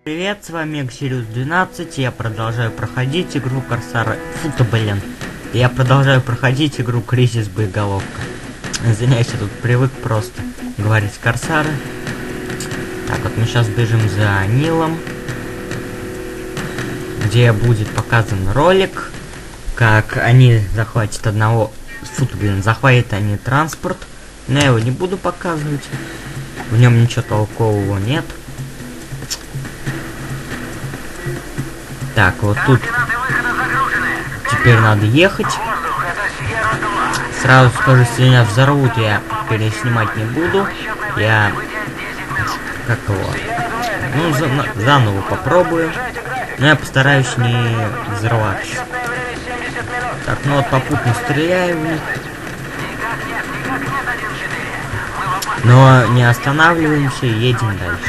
Привет, с вами Xerius 12, я продолжаю проходить игру Корсара. Я продолжаю проходить игру Кризис Боеголовка. Извиняюсь, я тут привык просто говорить Корсара. Так, вот мы сейчас бежим за Нилом, где будет показан ролик, как они захватят одного... захватят они транспорт. Но я его не буду показывать. В нем ничего толкового нет. Так, вот тут теперь надо ехать. Сразу скажу, если меня взорвут, я переснимать не буду. Я... Как его? Ну, заново попробую. Но я постараюсь не взорваться. Так, ну вот попутно стреляю в них. Но не останавливаемся и едем дальше.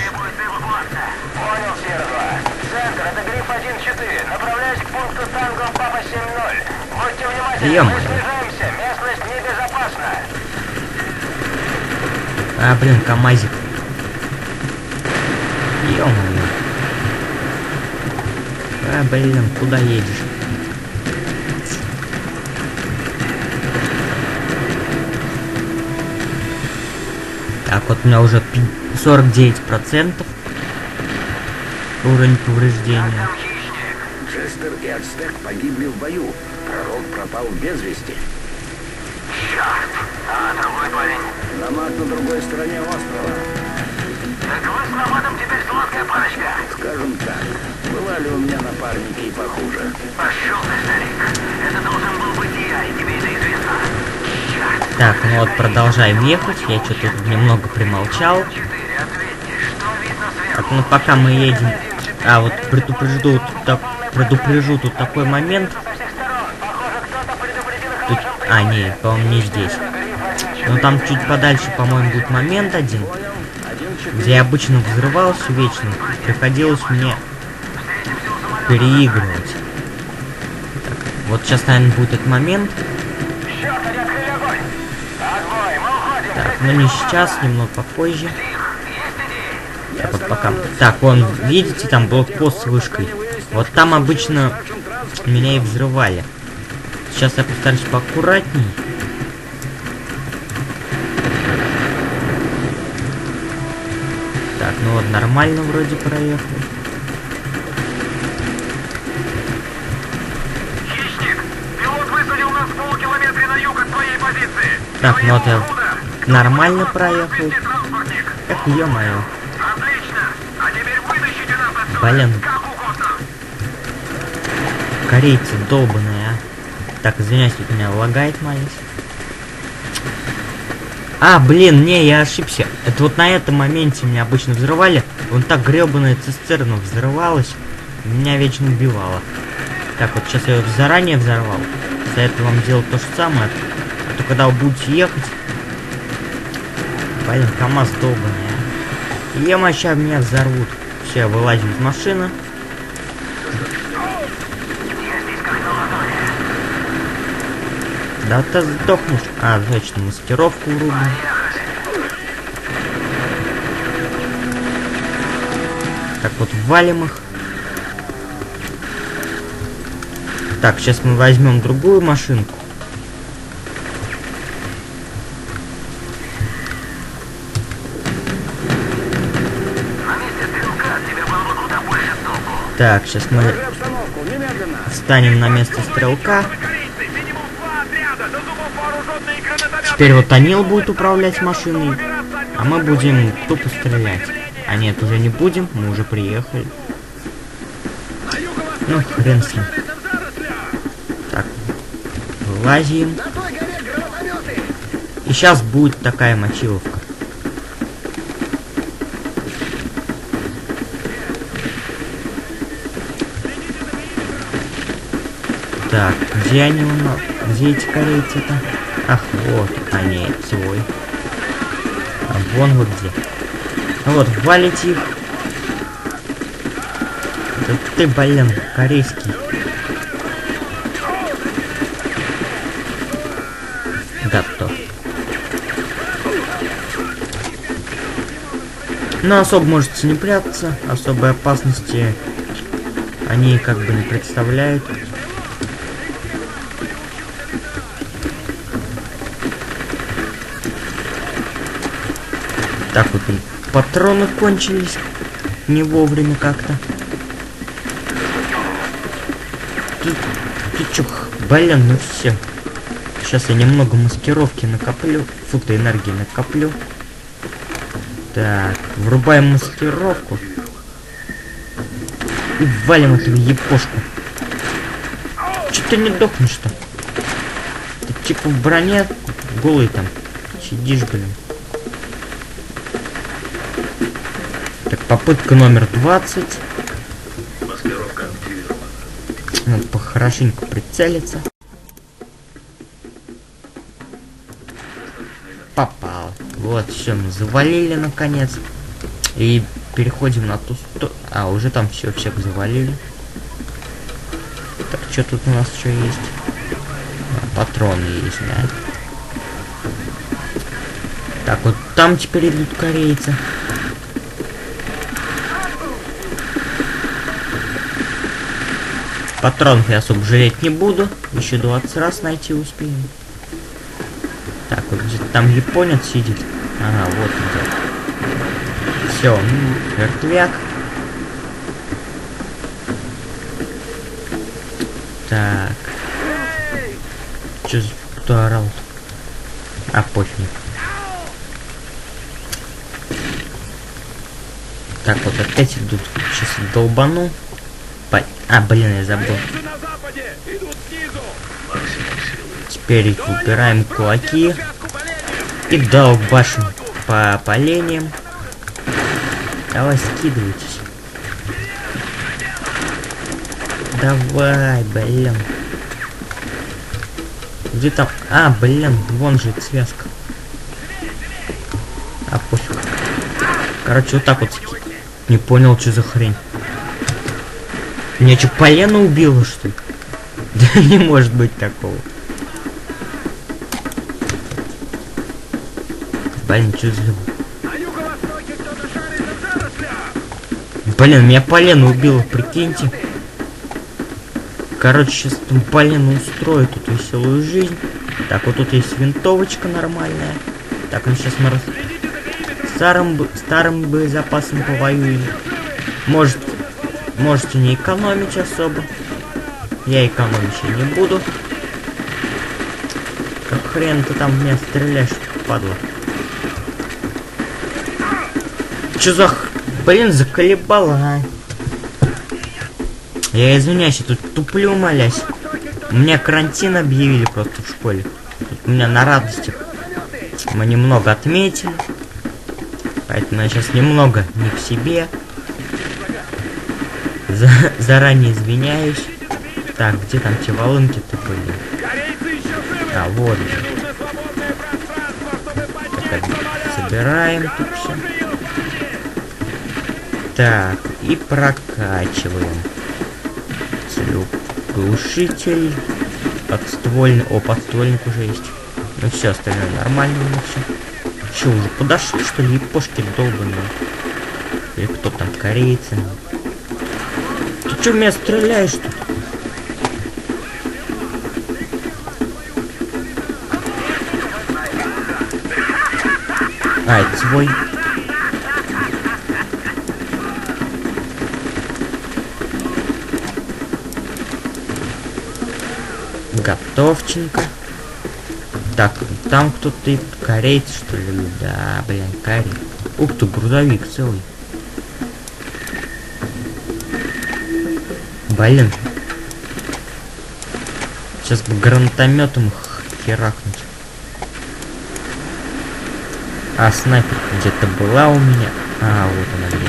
Ё-моё. А, блин, КамАЗик. Ё-моё. А, блин, куда едешь? Так, вот у меня уже 49% уровень повреждения. Джестер и Ацтек погибли в бою. Пророк пропал без вести. Черт! А другой парень? Намат на другой стороне острова. Так вы с Наматом теперь сладкая парочка. Скажем так, бывали у меня напарники и похуже. Пошел ты, старик. Это должен был быть я, и тебе это известно. Черт! Так, ну вот продолжаем ехать. Я что-то тут немного примолчал. Так, ну пока мы едем... А, вот предупрежу тут такой момент. Тут... А, нет, по-моему, не здесь. Но там чуть подальше, по-моему, будет момент один, где я обычно взрывался вечно. Приходилось мне переигрывать. Так, вот сейчас, наверное, будет этот момент. Так, ну не сейчас, немного попозже. Так, вот пока. Так, вон, видите, там блокпост с вышкой. Вот там обычно меня и взрывали. Сейчас я постараюсь поаккуратней. Так, ну вот нормально вроде проехал. Хищник! Пилот высадил нас в полукилометре на юг от твоей позиции. Так, ну вот я нормально проехал. Эх, ё-моё. Отлично! А теперь вытащите нас отсюда. Блин. Как угодно. Корейцы долбаные, а. Так, извиняюсь, тут меня лагает маленький. А, блин, не, я ошибся. Это вот на этом моменте меня обычно взрывали. Вон так гребаная цистерна взрывалась. Меня вечно убивала. Так, вот сейчас я ее заранее взорвал. Советую вам делать то же самое. А то когда вы будете ехать... Блин, КамАЗ долбаный, а. Ема, сейчас меня взорвут. Все, вылазим из машины. Да ты сдохнешь. А, точно, маскировку врубим. Так, вот валим их. Так, сейчас мы возьмем другую машинку. Так, сейчас мы встанем на место стрелка. Теперь вот Анил будет управлять машиной, а мы будем тупо стрелять. А нет, уже не будем, мы уже приехали. Ну, хрен с ним. Так, вылазим. И сейчас будет такая мочиловка. Так, где они у нас? Где эти корейцы-то? Ах, вот они, свой. А вон вот где. Ну вот, валите их. Да ты, блин, корейский. Готов. Но особо можете не прятаться, особой опасности они как бы не представляют. Так вот, патроны кончились не вовремя как-то. Ты чё, блин, ну все. Сейчас я немного маскировки накоплю. Фу-то энергии накоплю. Так, врубаем маскировку. И валим эту епошку. Чё ты не дохнешь-то? Ты типа в броне голый там сидишь, блин. Так, попытка номер 20. Маскировка активирована. Надо похорошенько прицелиться. Попал. Вот, все, мы завалили наконец. И переходим на ту сторону. А, уже там все, всех завалили. Так, что тут у нас еще есть? А, патроны есть, да. Так, вот там теперь идут корейцы. Патронов я особо жалеть не буду. Еще 20 раз найти успеем. Так, вот где-то там японец сидит. Ага, вот он где. Все, мертвяк. Так. Че за кто орал-то? А, пофиг. Так, вот опять идут. Сейчас долбану. А, блин, я забыл. Теперь убираем кулаки. И долбашим по поленьям. Давай, скидывайтесь. Давай, блин. Где там? А, блин, вон же связка. А, пофиг. Короче, вот так вот. Не понял, что за хрень. Меня что, полено убило, что ли? Да не может быть такого. Блин, что за... Блин, меня полено убило, прикиньте. Короче, сейчас там полено устроит тут веселую жизнь. Так, вот тут есть винтовочка нормальная. Так, ну сейчас мы старым боезапасом повоюем. Можете не экономить особо. Я экономить не буду. Как хрен ты там в меня стреляешь, падла. Чё за... Блин, заколебало, а? Я извиняюсь, я тут туплю, молясь. У меня карантин объявили просто в школе. Тут у меня на радостях мы немного отметили. Поэтому я сейчас немного не в себе. Заранее извиняюсь. Так, где там те волынки-то были? А, вот. Так, собираем тут все. Так, и прокачиваем. Глушитель. Подствольный. О, подствольник уже есть. Ну все, остальное нормально у нас все. Че, уже подошли, что ли, япошки долбаные? Или кто там, корейцы? Ты че в меня стреляешь тут? А, это свой. Готовченко. Так, там кто-то и корейцы, что ли? Да, блин, корей. Ух ты, грузовик целый. Блин. Сейчас бы гранатометом их херакнуть. А снайпер где-то была у меня. А, вот она где.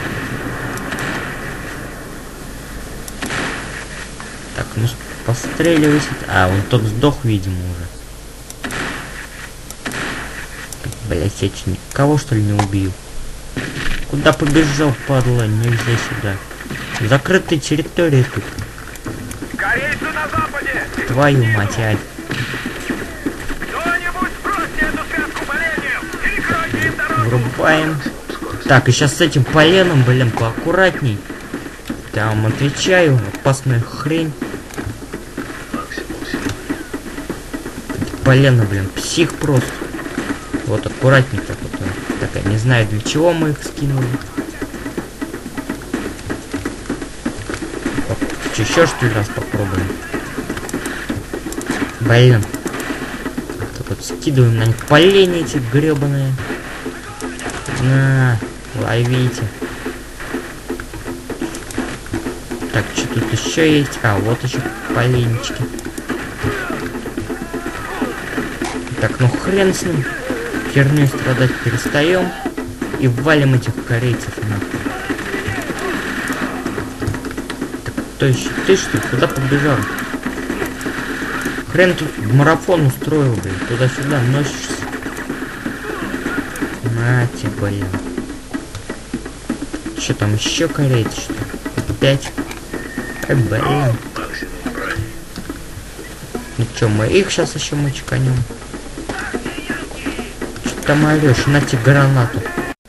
Так, ну постреливайся. А, он тот сдох, видимо, уже. Блять, я че, никого что ли не убил? Куда побежал, падла? Нельзя сюда. Закрытая территория тут. Корейцы на западе! Твою мать, ай. Кто-нибудь сбросьте эту связку поленьем! Перекройте им дорогу! Врубаем. Так, и сейчас с этим поленом, блин, поаккуратней. Я вам отвечаю, опасная хрень. Полено, блин, псих просто. Вот аккуратней так вот. Так, я не знаю, для чего мы их скинули. Еще что ли раз попробуем. Блин. Так вот скидываем на них поленья эти гребаные. На, ловите. Так, что тут еще есть? А, вот еще поленечки. Так, ну хрен с ним. Херней страдать перестаем. И валим этих корейцев нахуй. Так, кто еще? Ты что? Куда побежал? Хрен тут марафон устроил, блин. Туда-сюда носишься. Нате, блин. Что там еще корейцы, что ли? Опять? Ай, блин. Ну что, мы их сейчас еще мочканем. Что там орешь? На тебе гранату.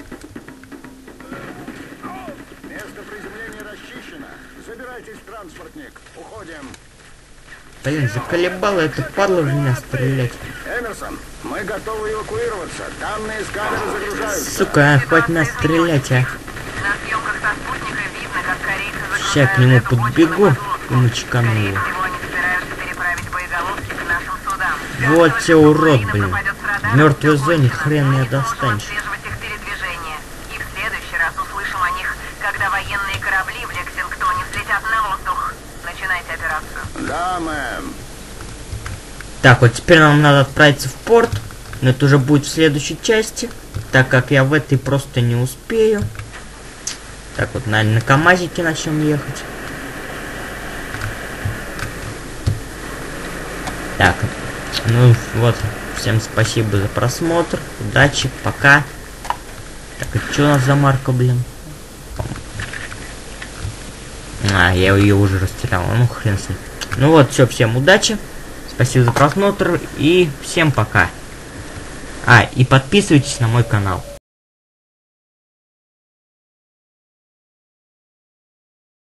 Место приземления расчищено. Забирайтесь в транспортник. Уходим. Блин, заколебало это падло в меня стрелять. Эмерсон, мы готовы эвакуироваться. Данные с камеры загружаются. Сука, хватит нас стрелять, а. На съемках со спутника видно, как корейцы загружают Сейчас я к нему эту подбегу подлодку. и мочкану Скорее его. всего, они собираются переправить боеголовки к нашим судам. Вот тебе урод, блин. Нападет с радара, В мертвой все зоне кончено. хрен Но не не должен достанешь. отслеживать их передвижение. И в следующий раз услышим о них, когда военные корабли в Лексингтоне взлетят на воздух. Начинайте операцию. Да, мэм. Так, вот теперь нам надо отправиться в порт. Но это уже будет в следующей части. Так как я в этой просто не успею. Так, вот, наверное, на КамАЗике начнем ехать. Так, ну вот, всем спасибо за просмотр. Удачи, пока. Так, и что у нас за марка, блин? А, я ее уже растерял, ну хрен с ним. Ну вот, все, всем удачи. Спасибо за просмотр и всем пока. А, и подписывайтесь на мой канал.